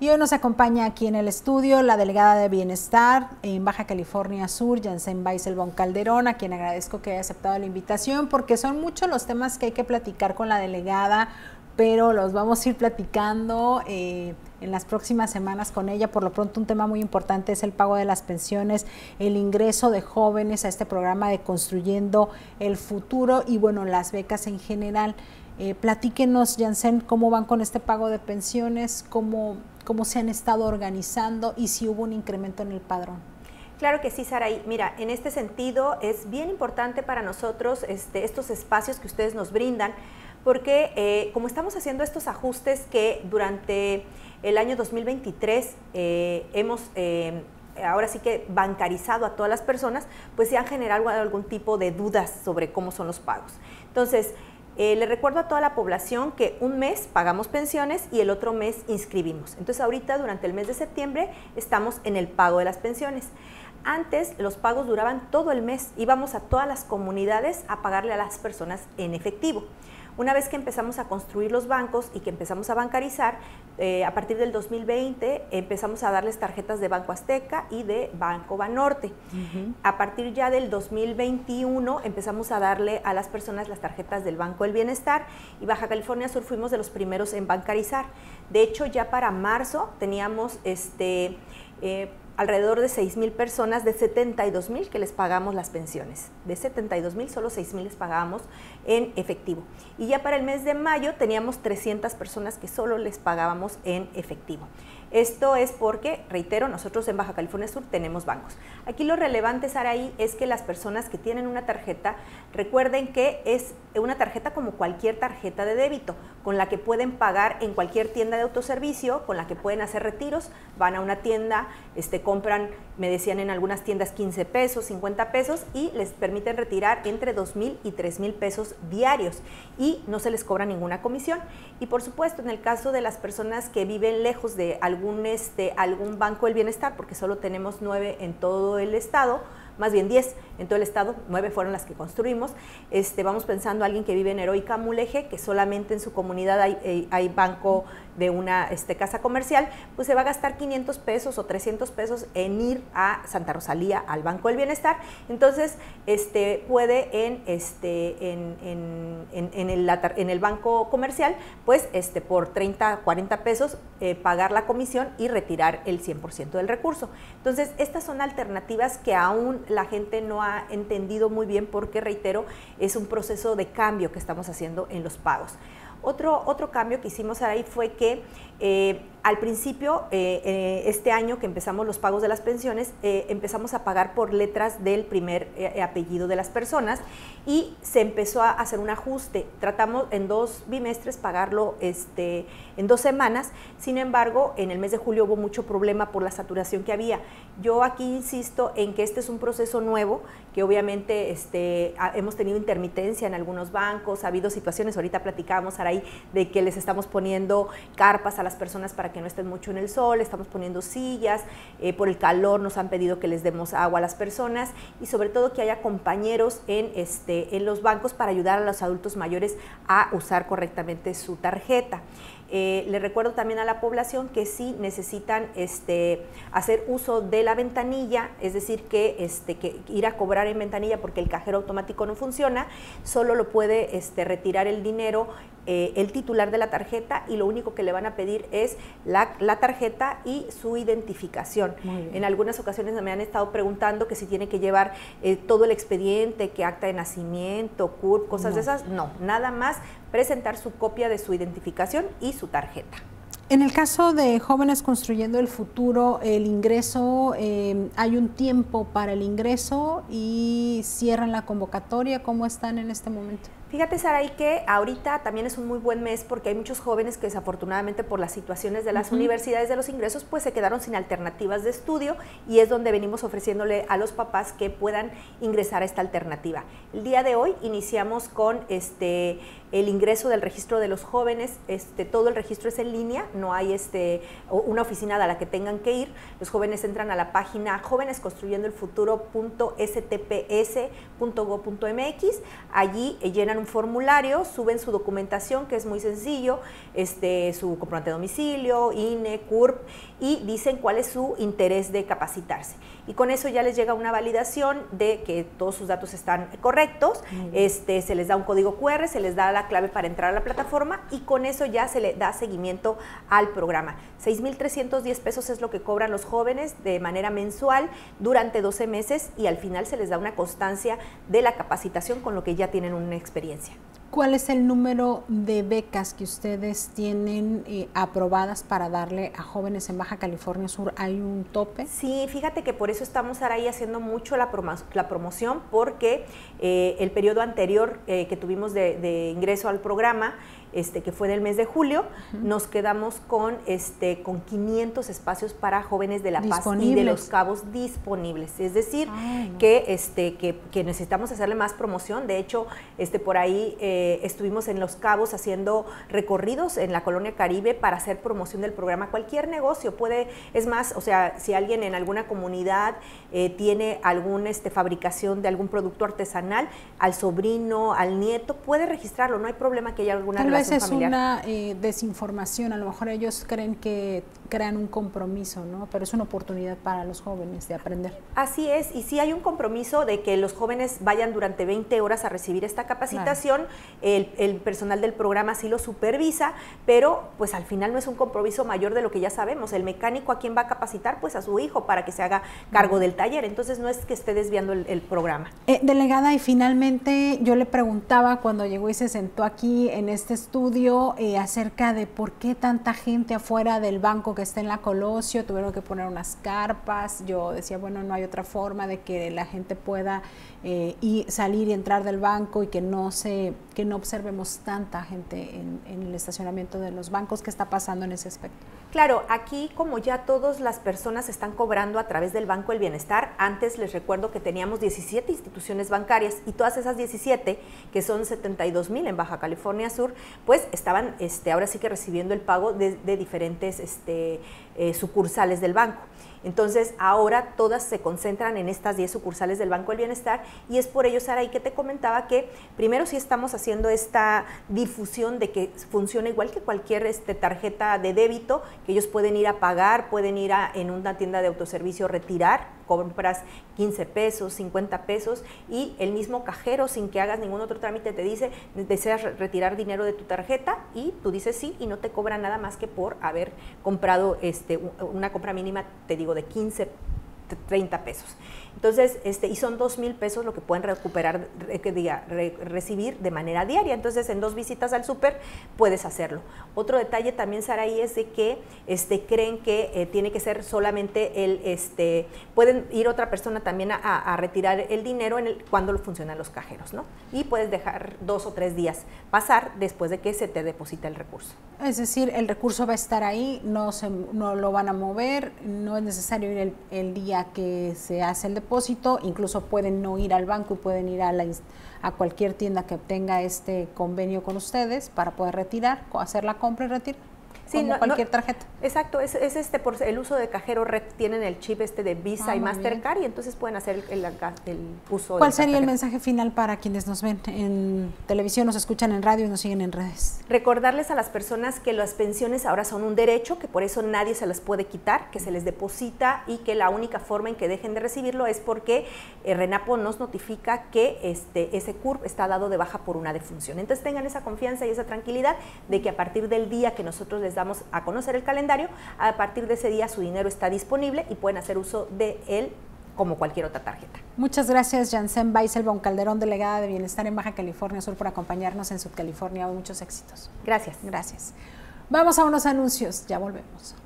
Y hoy nos acompaña aquí en el estudio la delegada de Bienestar en Baja California Sur, Janssen Baiselbaum Calderón, a quien agradezco que haya aceptado la invitación, porque son muchos los temas que hay que platicar con la delegada, pero los vamos a ir platicando en las próximas semanas con ella. Por lo pronto, un tema muy importante es el pago de las pensiones, el ingreso de jóvenes a este programa de Construyendo el Futuro y, bueno, las becas en general. Platíquenos, Janssen, cómo van con este pago de pensiones, cómo se han estado organizando y si hubo un incremento en el padrón. Claro que sí, Saraí. Mira, en este sentido es bien importante para nosotros estos espacios que ustedes nos brindan, porque como estamos haciendo estos ajustes que durante el año 2023 hemos ahora sí que bancarizado a todas las personas, pues se han generado algún tipo de dudas sobre cómo son los pagos. Entonces, le recuerdo a toda la población que un mes pagamos pensiones y el otro mes inscribimos. Entonces ahorita durante el mes de septiembre estamos en el pago de las pensiones. Antes los pagos duraban todo el mes, íbamos a todas las comunidades a pagarle a las personas en efectivo. Una vez que empezamos a construir los bancos y que empezamos a bancarizar, a partir del 2020 empezamos a darles tarjetas de Banco Azteca y de Banco Banorte. A partir ya del 2021 empezamos a darle a las personas las tarjetas del Banco del Bienestar y Baja California Sur fuimos de los primeros en bancarizar. De hecho, ya para marzo teníamos alrededor de 6,000 personas de 72,000 que les pagamos las pensiones. De 72,000, solo 6,000 les pagábamos en efectivo. Y ya para el mes de mayo teníamos 300 personas que solo les pagábamos en efectivo. Esto es porque, reitero, nosotros en Baja California Sur tenemos bancos. Aquí lo relevante, Saraí, es que las personas que tienen una tarjeta, recuerden que es una tarjeta como cualquier tarjeta de débito, con la que pueden pagar en cualquier tienda de autoservicio, con la que pueden hacer retiros, van a una tienda, compran, me decían en algunas tiendas 15 pesos, 50 pesos y les permiten retirar entre 2,000 y 3,000 pesos diarios y no se les cobra ninguna comisión. Y por supuesto, en el caso de las personas que viven lejos de algún Banco del Bienestar, porque solo tenemos 9 en todo el estado, más bien 10 en todo el estado, 9 fueron las que construimos. Vamos pensando a alguien que vive en Heroica Mulegé, que solamente en su comunidad hay banco de una casa comercial, pues se va a gastar 500 pesos o 300 pesos en ir a Santa Rosalía al Banco del Bienestar. Entonces, puede en el banco comercial, pues por 30, 40 pesos pagar la comisión y retirar el 100% del recurso. Entonces, estas son alternativas que aún la gente no ha entendido muy bien porque, reitero, es un proceso de cambio que estamos haciendo en los pagos. Otro cambio que hicimos ahí fue que al principio, este año que empezamos los pagos de las pensiones, empezamos a pagar por letras del primer apellido de las personas y se empezó a hacer un ajuste. Tratamos en 2 bimestres pagarlo en 2 semanas, sin embargo, en el mes de julio hubo mucho problema por la saturación que había. Yo aquí insisto en que este es un proceso nuevo, que obviamente hemos tenido intermitencia en algunos bancos, ha habido situaciones, ahorita platicábamos, Araí, de que les estamos poniendo carpas a las personas para que no estén mucho en el sol, estamos poniendo sillas, por el calor nos han pedido que les demos agua a las personas y sobre todo que haya compañeros en los bancos para ayudar a los adultos mayores a usar correctamente su tarjeta. Le recuerdo también a la población que sí necesitan hacer uso de la ventanilla, es decir, que ir a cobrar en ventanilla porque el cajero automático no funciona, solo lo puede retirar el dinero el titular de la tarjeta y lo único que le van a pedir es la tarjeta y su identificación. En algunas ocasiones me han estado preguntando que si tiene que llevar todo el expediente, que acta de nacimiento, CURP, cosas de esas. No, nada más presentar su copia de su identificación y su tarjeta. En el caso de Jóvenes Construyendo el Futuro, el ingreso, hay un tiempo para el ingreso y cierran la convocatoria. ¿Cómo están en este momento? Fíjate, Saraí, que ahorita también es un muy buen mes porque hay muchos jóvenes que desafortunadamente por las situaciones de las universidades de los ingresos pues se quedaron sin alternativas de estudio y es donde venimos ofreciéndole a los papás que puedan ingresar a esta alternativa. El día de hoy iniciamos con el ingreso del registro de los jóvenes, todo el registro es en línea, no hay una oficina a la que tengan que ir. Los jóvenes entran a la página jovenesconstruyendoelfuturo.stps.gov.mx, allí llenan un formulario, suben su documentación, que es muy sencillo, su comprobante de domicilio, INE, CURP, y dicen cuál es su interés de capacitarse. Y con eso ya les llega una validación de que todos sus datos están correctos, se les da un código QR, se les da la clave para entrar a la plataforma y con eso ya se le da seguimiento al programa. 6,310 pesos es lo que cobran los jóvenes de manera mensual durante 12 meses y al final se les da una constancia de la capacitación con lo que ya tienen una experiencia. ¿Cuál es el número de becas que ustedes tienen aprobadas para darle a jóvenes en Baja California Sur? ¿Hay un tope? Sí, fíjate que por eso estamos ahí haciendo mucho la promoción, porque el periodo anterior que tuvimos de ingreso al programa, que fue en el mes de julio, nos quedamos con 500 espacios para jóvenes de La Paz y de Los Cabos disponibles. Es decir, que necesitamos hacerle más promoción. De hecho, por ahí estuvimos en Los Cabos haciendo recorridos en la Colonia Caribe para hacer promoción del programa. Cualquier negocio puede, es más, o sea, si alguien en alguna comunidad tiene alguna fabricación de algún producto artesanal, al sobrino, al nieto, puede registrarlo, no hay problema que haya alguna relación es familiar. una desinformación, a lo mejor ellos creen que crean un compromiso, ¿no? Pero es una oportunidad para los jóvenes de aprender. Así es, y sí hay un compromiso de que los jóvenes vayan durante 20 horas a recibir esta capacitación, claro. El personal del programa sí lo supervisa, pero pues al final no es un compromiso mayor de lo que ya sabemos. El mecánico, ¿a quién va a capacitar? Pues a su hijo para que se haga cargo del taller, entonces no es que esté desviando el programa. Delegada, y finalmente yo le preguntaba cuando llegó y se sentó aquí en este estudio acerca de por qué tanta gente afuera del banco que está en la Colosio, tuvieron que poner unas carpas. Yo decía, bueno, no hay otra forma de que la gente pueda salir y entrar del banco y que no observemos tanta gente en el estacionamiento de los bancos. ¿Qué está pasando en ese aspecto? Claro, aquí como ya todas las personas están cobrando a través del Banco del Bienestar, antes les recuerdo que teníamos 17 instituciones bancarias y todas esas 17, que son 72,000 en Baja California Sur, pues estaban ahora sí que recibiendo el pago de diferentes sucursales del banco. Entonces, ahora todas se concentran en estas 10 sucursales del Banco del Bienestar y es por ello, Saraí, que te comentaba que primero sí estamos haciendo esta difusión de que funciona igual que cualquier tarjeta de débito, que ellos pueden ir a pagar, pueden ir en una tienda de autoservicio retirar, compras 15 pesos, 50 pesos y el mismo cajero, sin que hagas ningún otro trámite, te dice, deseas retirar dinero de tu tarjeta y tú dices sí y no te cobra nada más que por haber comprado una compra mínima, te digo, de 15, 30 pesos. Entonces, y son 2,000 pesos lo que pueden recuperar, recibir de manera diaria. Entonces, en 2 visitas al súper puedes hacerlo. Otro detalle también, Saraí, es de que creen que tiene que ser solamente pueden ir otra persona también a retirar el dinero cuando lo funcionan los cajeros, ¿no? Y puedes dejar 2 o 3 días pasar después de que se te deposita el recurso. Es decir, el recurso va a estar ahí, no lo van a mover, no es necesario ir el día que se hace el depósito, incluso pueden no ir al banco y pueden ir a cualquier tienda que tenga este convenio con ustedes para poder retirar, hacer la compra y retirar. Sí, como cualquier tarjeta. Exacto, es por el uso de cajero red, tienen el chip de Visa y Mastercard y entonces pueden hacer el uso. ¿Cuál sería el mensaje final para quienes nos ven en televisión, nos escuchan en radio y nos siguen en redes? Recordarles a las personas que las pensiones ahora son un derecho, que por eso nadie se las puede quitar, que se les deposita y que la única forma en que dejen de recibirlo es porque RENAPO nos notifica que ese CURP está dado de baja por una defunción. Entonces tengan esa confianza y esa tranquilidad de que a partir del día que nosotros les damos a conocer el calendario, a partir de ese día su dinero está disponible y pueden hacer uso de él como cualquier otra tarjeta. Muchas gracias, Janssen Baiselbaum Calderón, delegada de Bienestar en Baja California Sur, por acompañarnos en Sud California. Muchos éxitos. Gracias. Gracias. Vamos a unos anuncios, ya volvemos.